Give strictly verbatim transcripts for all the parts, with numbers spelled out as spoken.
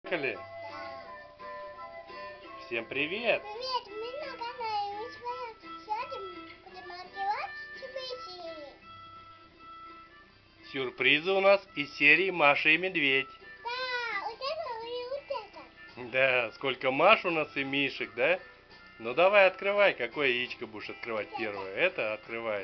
Поехали. Всем привет! Привет, мы на канале Мишка. Сегодня будем открывать сюрпризы. Сюрпризы у нас из серии Маша и Медведь. Да, вот это и вот это. Да, сколько Маш у нас и Мишек, да? Ну давай открывай, какое яичко будешь открывать первое? Это открывай.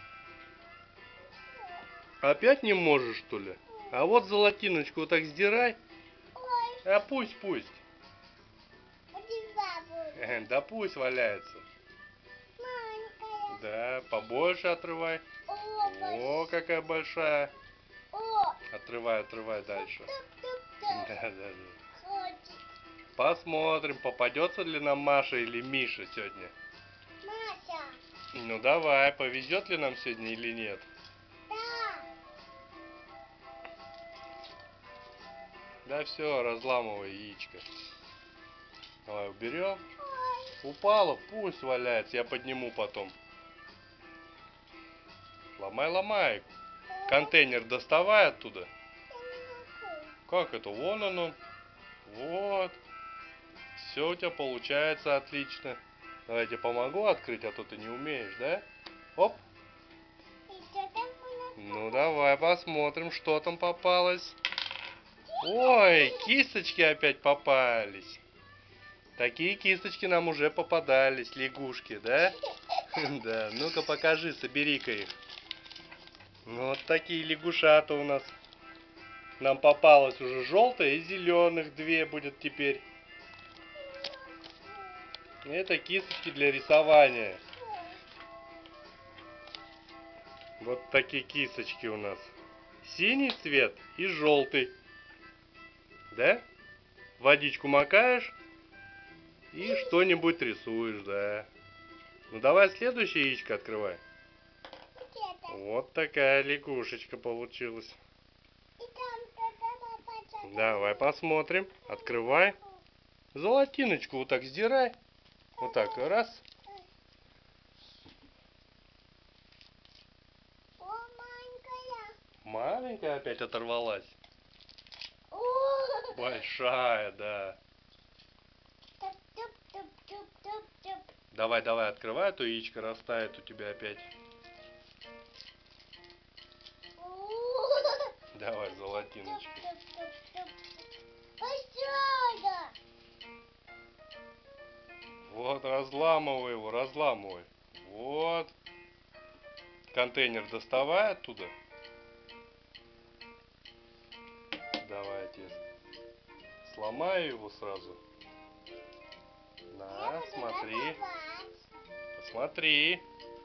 Опять не можешь, что ли? А вот золотиночку вот так сдирай. Ой, А пусть, пусть. один бабу. Да пусть валяется. Маленькая. Да, побольше отрывай. О, О, какая большая. О, Отрывай, отрывай дальше. туп-туп-туп. Да, да, да. Ходит. Посмотрим, попадется ли нам Маша или Миша сегодня. Маша. Ну давай, повезет ли нам сегодня или нет? Да. Да все, разламывай яичко. Давай уберем. Ой. Упало, пусть валяется, я подниму потом. Ломай, ломай. Контейнер доставай оттуда. Я не могу. Как это? Вон оно. Вот. Все у тебя получается отлично. Давай я тебе помогу открыть, а то ты не умеешь, да? Оп. И что там у нас? Ну давай посмотрим, что там попалось. Ой, кисточки опять попались. Такие кисточки нам уже попадались, лягушки, да? Да, ну-ка покажи, собери-ка их. Вот такие лягушата у нас. Нам попалось уже желтое и зеленых две будет теперь. Это кисточки для рисования. Вот такие кисточки у нас. Синий цвет и желтый. Да? Водичку макаешь и что-нибудь рисуешь, да. Ну давай следующее яичко открывай. Вот это. Вот такая лягушечка получилась. И там что-то попадает. Давай посмотрим. Открывай. Золотиночку вот так сдирай. Вот так, раз. О, маленькая. Маленькая опять оторвалась. О, Большая, да. туп-туп-туп-туп-туп-туп. Давай, давай, открывай, а то яичко растает у тебя опять. О, Давай, золотиночку. туп-туп-туп-туп. Большая. Вот, разламывай его, разламывай. Вот. Контейнер доставай оттуда. Давай, я тебе сломаю его сразу. На, смотри. Посмотри.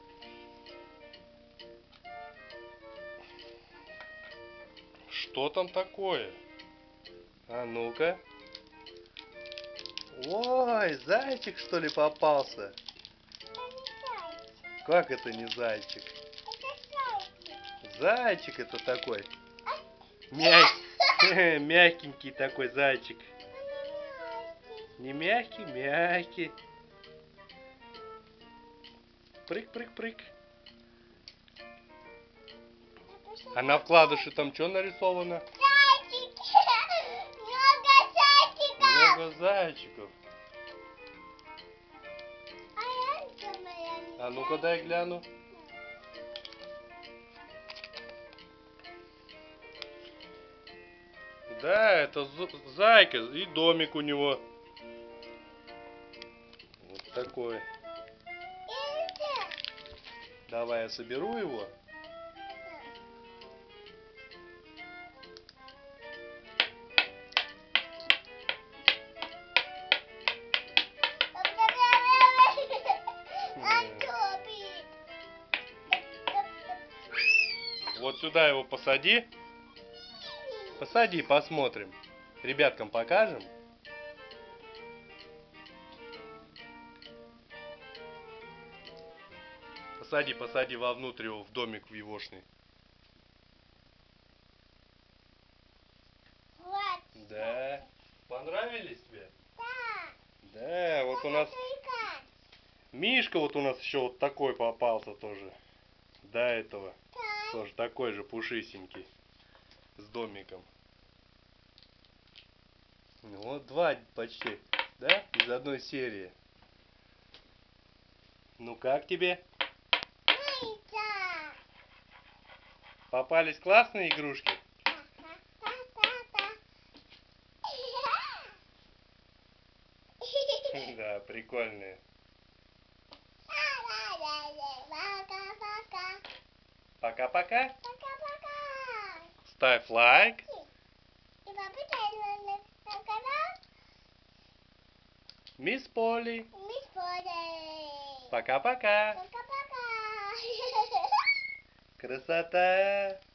Что там такое? А ну-ка. Ой, зайчик что ли попался? Это не зайчик. Как это не зайчик? Это зайчик. Зайчик это такой. Мяг... Мягенький такой зайчик. Не мягкий, мягкий. Прыг-прыг-прыг. А на вкладыше там что нарисовано? Зайчики. Много зайчиков. Много зайчиков. А я думаю, не А ну-ка дай гляну. Да, это зайка и домик у него. Вот такой. Это. Давай я соберу его. Вот сюда его посади. Посади, посмотрим. Ребяткам покажем. Посади, посади вовнутрь его, в домик в егошный. Вот. Да. Понравились тебе? Да. Да, вот у нас Мишка вот у нас еще вот такой попался тоже. До этого. Тоже такой же пушистенький. С домиком. Ну, вот два почти, да? Из одной серии. Ну как тебе? Нравится. Попались классные игрушки? Да, прикольные. Пока-пока. Пока-пока. Пока-пока. Ставь лайк. И подписывайся на канал Мисс Поли. Мисс Поли. Пока-пока. Пока-пока. Красота.